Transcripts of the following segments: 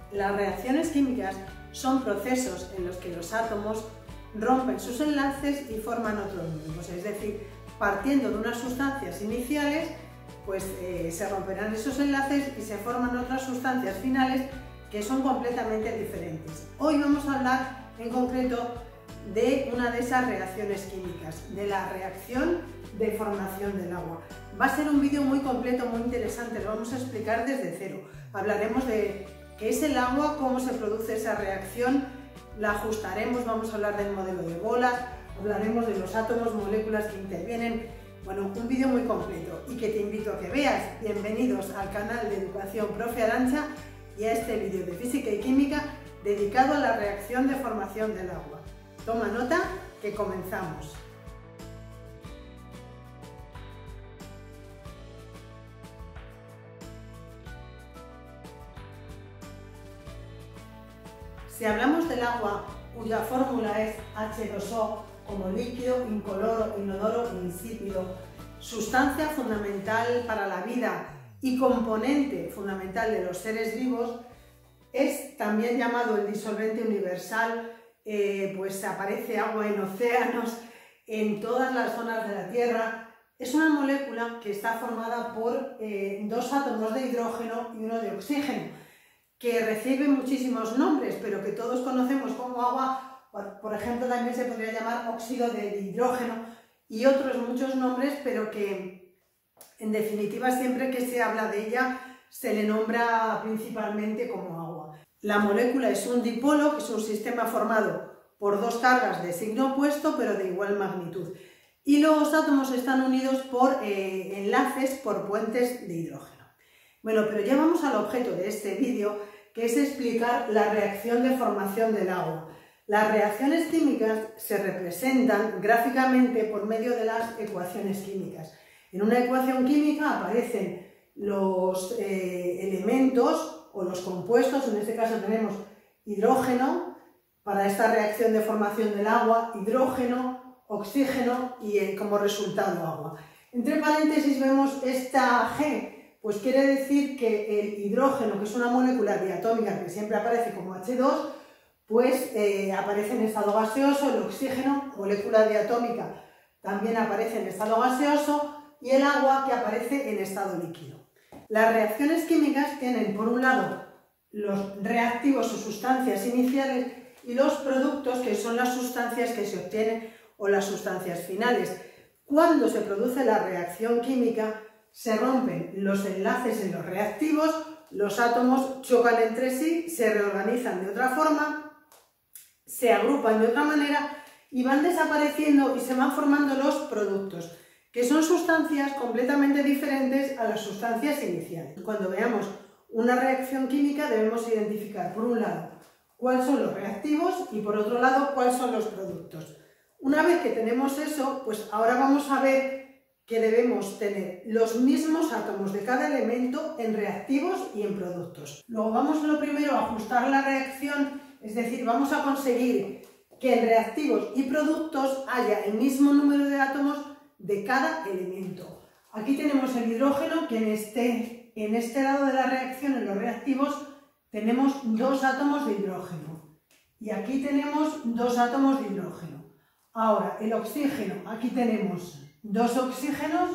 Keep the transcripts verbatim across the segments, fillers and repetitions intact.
Las reacciones químicas son procesos en los que los átomos rompen sus enlaces y forman otros nuevos, es decir, partiendo de unas sustancias iniciales, pues eh, se romperán esos enlaces y se forman otras sustancias finales que son completamente diferentes. Hoy vamos a hablar en concreto de una de esas reacciones químicas, de la reacción de formación del agua. Va a ser un vídeo muy completo, muy interesante, lo vamos a explicar desde cero. Hablaremos de qué es el agua, cómo se produce esa reacción, la ajustaremos, vamos a hablar del modelo de bolas, hablaremos de los átomos, moléculas que intervienen. Bueno, un vídeo muy completo y que te invito a que veas. Bienvenidos al canal de Educación Profe Arantxa y a este vídeo de Física y Química dedicado a la reacción de formación del agua. Toma nota que comenzamos. Si hablamos del agua, cuya fórmula es H dos O, como líquido, incoloro, inodoro e insípido, sustancia fundamental para la vida y componente fundamental de los seres vivos, es también llamado el disolvente universal, eh, pues aparece agua en océanos, en todas las zonas de la Tierra. Es una molécula que está formada por eh, dos átomos de hidrógeno y uno de oxígeno, que recibe muchísimos nombres, pero que todos conocemos como agua. Por ejemplo, también se podría llamar óxido de hidrógeno y otros muchos nombres, pero que en definitiva siempre que se habla de ella se le nombra principalmente como agua. La molécula es un dipolo, que es un sistema formado por dos cargas de signo opuesto pero de igual magnitud, y los átomos están unidos por eh, enlaces, por puentes de hidrógeno. Bueno, pero ya vamos al objeto de este vídeo, que es explicar la reacción de formación del agua. Las reacciones químicas se representan gráficamente por medio de las ecuaciones químicas. En una ecuación química aparecen los eh, elementos o los compuestos, en este caso tenemos hidrógeno para esta reacción de formación del agua, hidrógeno, oxígeno y eh, como resultado agua. Entre paréntesis vemos esta G, pues quiere decir que el hidrógeno, que es una molécula diatómica que siempre aparece como H dos, pues eh, aparece en estado gaseoso. El oxígeno, molécula diatómica, también aparece en estado gaseoso, y el agua, que aparece en estado líquido. Las reacciones químicas tienen por un lado los reactivos o sustancias iniciales y los productos, que son las sustancias que se obtienen o las sustancias finales. Cuando se produce la reacción química, se rompen los enlaces en los reactivos, los átomos chocan entre sí, se reorganizan de otra forma, se agrupan de otra manera y van desapareciendo y se van formando los productos, que son sustancias completamente diferentes a las sustancias iniciales. Cuando veamos una reacción química debemos identificar, por un lado, cuáles son los reactivos y por otro lado, cuáles son los productos. Una vez que tenemos eso, pues ahora vamos a ver que debemos tener los mismos átomos de cada elemento en reactivos y en productos. Luego vamos lo primero a ajustar la reacción, es decir, vamos a conseguir que en reactivos y productos haya el mismo número de átomos de cada elemento. Aquí tenemos el hidrógeno, que en este, en este lado de la reacción, en los reactivos, tenemos dos átomos de hidrógeno. Y aquí tenemos dos átomos de hidrógeno. Ahora, el oxígeno, aquí tenemos dos oxígenos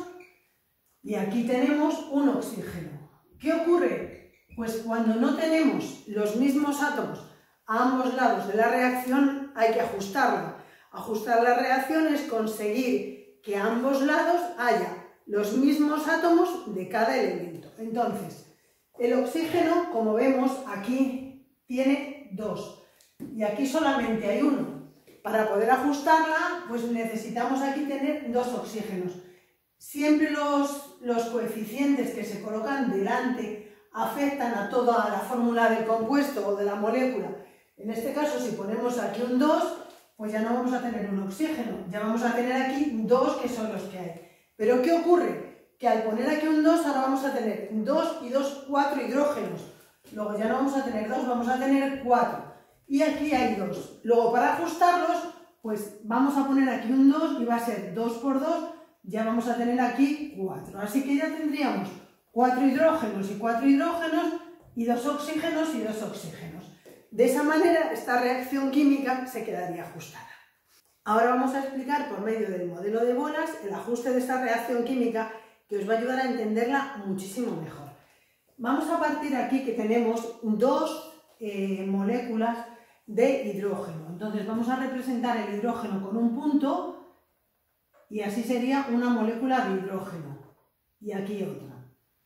y aquí tenemos un oxígeno. ¿Qué ocurre? Pues cuando no tenemos los mismos átomos a ambos lados de la reacción hay que ajustarla. Ajustar la reacción es conseguir que a ambos lados haya los mismos átomos de cada elemento. Entonces, el oxígeno, como vemos aquí, tiene dos y aquí solamente hay uno. Para poder ajustarla, pues necesitamos aquí tener dos oxígenos. Siempre los, los coeficientes que se colocan delante afectan a toda la fórmula del compuesto o de la molécula. En este caso, si ponemos aquí un dos, pues ya no vamos a tener un oxígeno, ya vamos a tener aquí dos, que son los que hay. Pero ¿qué ocurre? Que al poner aquí un dos, ahora vamos a tener dos y dos, cuatro hidrógenos. Luego ya no vamos a tener dos, vamos a tener cuatro. Y aquí hay dos. Luego, para ajustarlos, pues vamos a poner aquí un dos y va a ser dos por dos, ya vamos a tener aquí cuatro. Así que ya tendríamos cuatro hidrógenos y cuatro hidrógenos y dos oxígenos y dos oxígenos. De esa manera esta reacción química se quedaría ajustada. Ahora vamos a explicar por medio del modelo de bolas el ajuste de esta reacción química que os va a ayudar a entenderla muchísimo mejor. Vamos a partir aquí que tenemos dos eh, moléculas de hidrógeno. Entonces vamos a representar el hidrógeno con un punto y así sería una molécula de hidrógeno. Y aquí otra.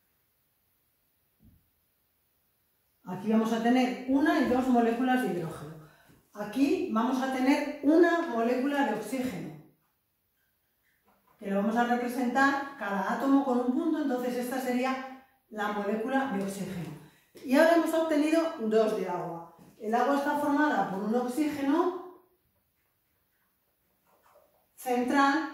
Aquí vamos a tener una y dos moléculas de hidrógeno. Aquí vamos a tener una molécula de oxígeno, que lo vamos a representar cada átomo con un punto, entonces esta sería la molécula de oxígeno. Y ahora hemos obtenido dos de agua. El agua está formada por un oxígeno central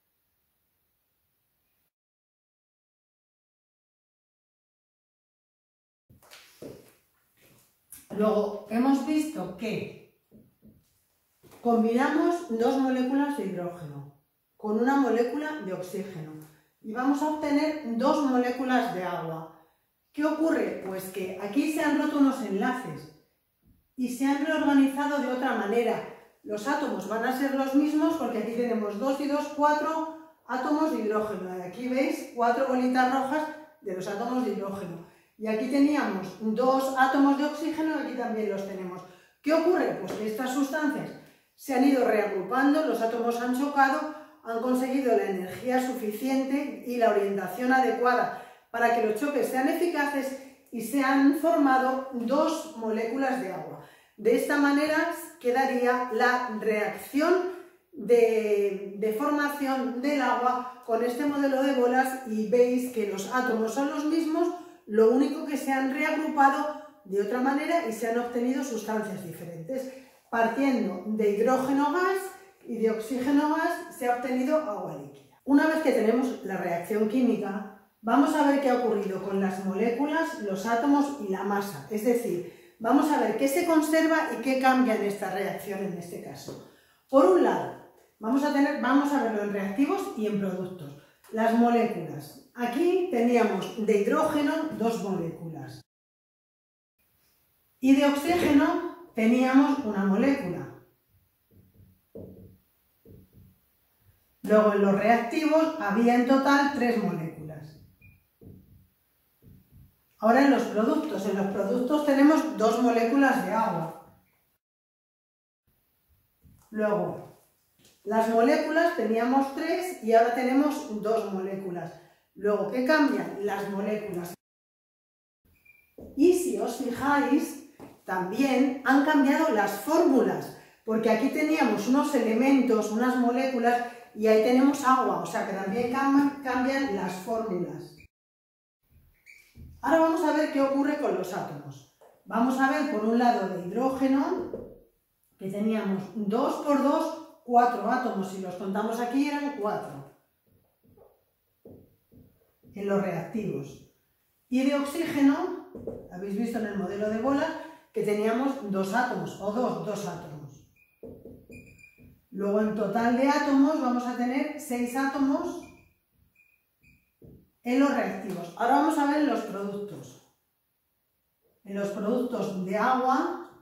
Luego hemos visto que combinamos dos moléculas de hidrógeno con una molécula de oxígeno y vamos a obtener dos moléculas de agua. ¿Qué ocurre? Pues que aquí se han roto unos enlaces y se han reorganizado de otra manera. Los átomos van a ser los mismos porque aquí tenemos dos y dos, cuatro átomos de hidrógeno. Y aquí veis cuatro bolitas rojas de los átomos de hidrógeno. Y aquí teníamos dos átomos de oxígeno y aquí también los tenemos. ¿Qué ocurre? Pues que estas sustancias se han ido reagrupando, los átomos han chocado, han conseguido la energía suficiente y la orientación adecuada para que los choques sean eficaces y se han formado dos moléculas de agua. De esta manera quedaría la reacción de, de formación del agua con este modelo de bolas y veis que los átomos son los mismos, lo único que se han reagrupado de otra manera y se han obtenido sustancias diferentes. Partiendo de hidrógeno gas y de oxígeno gas se ha obtenido agua líquida. Una vez que tenemos la reacción química, vamos a ver qué ha ocurrido con las moléculas, los átomos y la masa. Es decir, vamos a ver qué se conserva y qué cambia en esta reacción en este caso. Por un lado, vamos a, tener, vamos a verlo en reactivos y en productos. Las moléculas. Aquí teníamos de hidrógeno dos moléculas. Y de oxígeno teníamos una molécula. Luego en los reactivos había en total tres moléculas. Ahora en los productos. En los productos tenemos dos moléculas de agua. Luego, las moléculas teníamos tres y ahora tenemos dos moléculas. Luego, ¿qué cambian? Las moléculas. Y si os fijáis, también han cambiado las fórmulas, porque aquí teníamos unos elementos, unas moléculas, y ahí tenemos agua, o sea que también cambian las fórmulas. Ahora vamos a ver qué ocurre con los átomos. Vamos a ver por un lado de hidrógeno, que teníamos dos por dos, cuatro átomos, si los contamos aquí eran cuatro. En los reactivos. Y de oxígeno, habéis visto en el modelo de bola, que teníamos dos átomos, o dos, dos átomos. Luego en total de átomos vamos a tener seis átomos en los reactivos. Ahora vamos a ver los productos. En los productos de agua,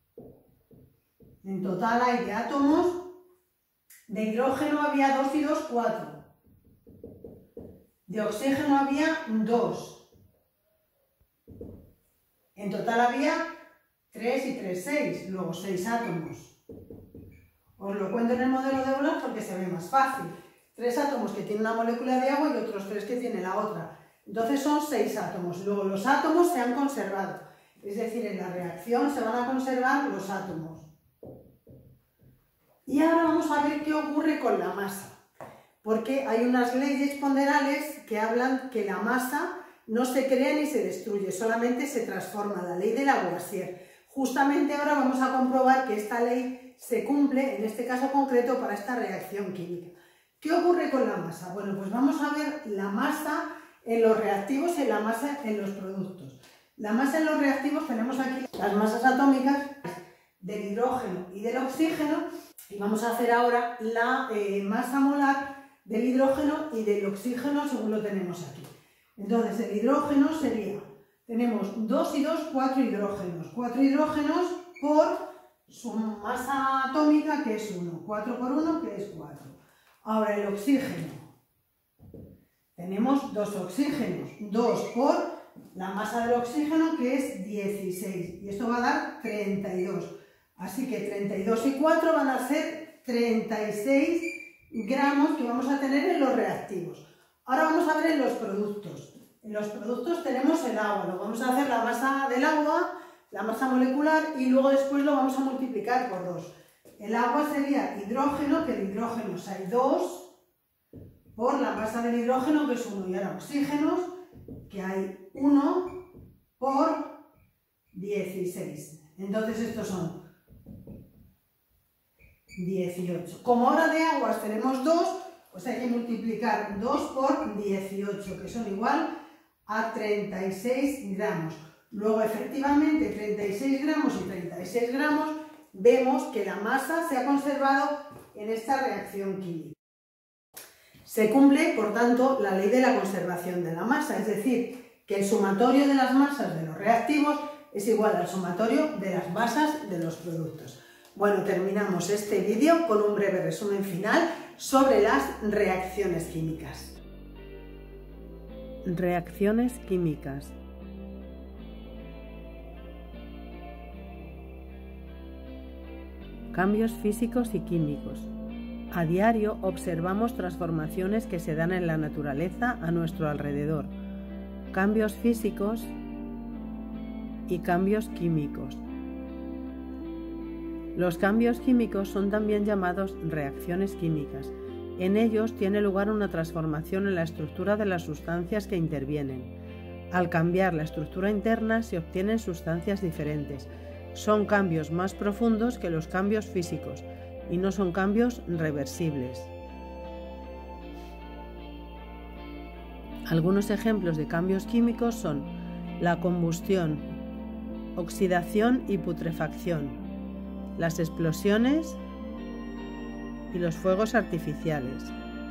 en total hay de átomos, de hidrógeno había dos y dos, cuatro. De oxígeno había dos. En total había tres y tres, seis. Luego seis átomos. Os lo cuento en el modelo de bolas porque se ve más fácil. Tres átomos que tienen una molécula de agua y otros tres que tiene la otra. Entonces son seis átomos. Luego los átomos se han conservado. Es decir, en la reacción se van a conservar los átomos. Y ahora vamos a ver qué ocurre con la masa. Porque hay unas leyes ponderales que hablan que la masa no se crea ni se destruye, solamente se transforma, la ley de Lavoisier. Justamente ahora vamos a comprobar que esta ley se cumple, en este caso concreto, para esta reacción química. ¿Qué ocurre con la masa? Bueno, pues vamos a ver la masa en los reactivos y la masa en los productos. La masa en los reactivos tenemos aquí las masas atómicas del hidrógeno y del oxígeno y vamos a hacer ahora la eh, masa molar del hidrógeno y del oxígeno según lo tenemos aquí. Entonces el hidrógeno sería, tenemos dos y dos, cuatro hidrógenos. cuatro hidrógenos por su masa atómica, que es uno. cuatro por uno, que es cuatro. Ahora el oxígeno. Tenemos dos oxígenos. dos por la masa del oxígeno, que es dieciséis. Y esto va a dar treinta y dos. Así que treinta y dos y cuatro van a ser treinta y seis gramos que vamos a tener en los reactivos. Ahora vamos a ver en los productos. En los productos tenemos el agua. Lo vamos a hacer la masa del agua, la masa molecular, y luego después lo vamos a multiplicar por dos. El agua sería hidrógeno, que de hidrógenos hay dos, por la masa del hidrógeno, que es uno. Y ahora oxígenos, que hay uno por dieciséis. Entonces estos son dieciocho. Como ahora de aguas tenemos dos, pues hay que multiplicar dos por dieciocho, que son igual a treinta y seis gramos. Luego, efectivamente, treinta y seis gramos y treinta y seis gramos, vemos que la masa se ha conservado en esta reacción química. Se cumple, por tanto, la ley de la conservación de la masa, es decir, que el sumatorio de las masas de los reactivos es igual al sumatorio de las masas de los productos. Bueno, terminamos este vídeo con un breve resumen final sobre las reacciones químicas. Reacciones químicas. Cambios físicos y químicos. A diario observamos transformaciones que se dan en la naturaleza a nuestro alrededor. Cambios físicos y cambios químicos. Los cambios químicos son también llamados reacciones químicas. En ellos tiene lugar una transformación en la estructura de las sustancias que intervienen. Al cambiar la estructura interna se obtienen sustancias diferentes. Son cambios más profundos que los cambios físicos y no son cambios reversibles. Algunos ejemplos de cambios químicos son la combustión, oxidación y putrefacción, las explosiones y los fuegos artificiales.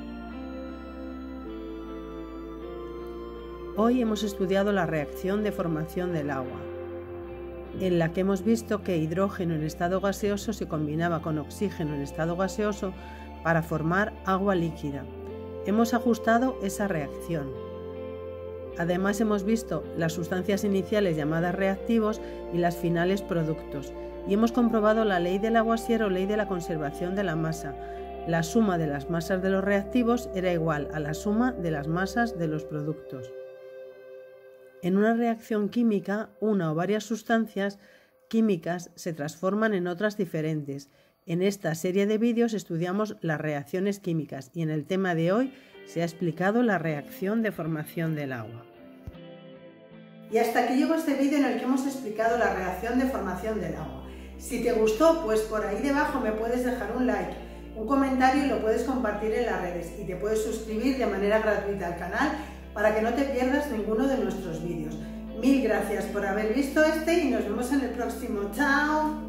Hoy hemos estudiado la reacción de formación del agua, en la que hemos visto que hidrógeno en estado gaseoso se combinaba con oxígeno en estado gaseoso para formar agua líquida. Hemos ajustado esa reacción. Además hemos visto las sustancias iniciales llamadas reactivos y las finales productos. Y hemos comprobado la ley del Lavoisier o ley de la conservación de la masa. La suma de las masas de los reactivos era igual a la suma de las masas de los productos. En una reacción química, una o varias sustancias químicas se transforman en otras diferentes. En esta serie de vídeos estudiamos las reacciones químicas y en el tema de hoy se ha explicado la reacción de formación del agua. Y hasta aquí llegó este vídeo en el que hemos explicado la reacción de formación del agua. Si te gustó, pues por ahí debajo me puedes dejar un like, un comentario y lo puedes compartir en las redes. Y te puedes suscribir de manera gratuita al canal para que no te pierdas ninguno de nuestros vídeos. Mil gracias por haber visto este y nos vemos en el próximo. ¡Chao!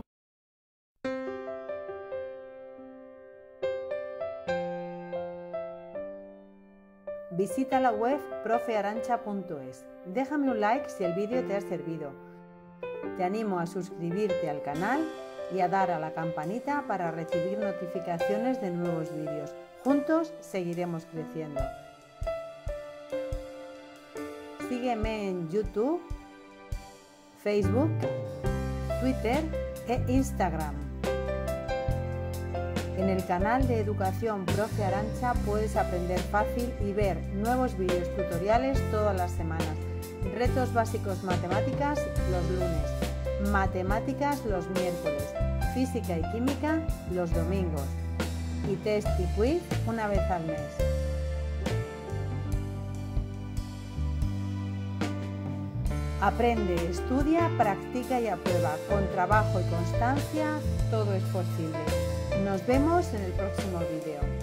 Visita la web profe arancha punto es. Déjame un like si el vídeo te ha servido. Te animo a suscribirte al canal y a dar a la campanita para recibir notificaciones de nuevos vídeos. Juntos seguiremos creciendo. Sígueme en YouTube, Facebook, Twitter e Instagram. En el canal de Educación Profe Arancha puedes aprender fácil y ver nuevos vídeos tutoriales todas las semanas. Retos básicos matemáticas los lunes, matemáticas los miércoles, física y química los domingos y test y quiz una vez al mes. Aprende, estudia, practica y aprueba. Con trabajo y constancia todo es posible. Nos vemos en el próximo vídeo.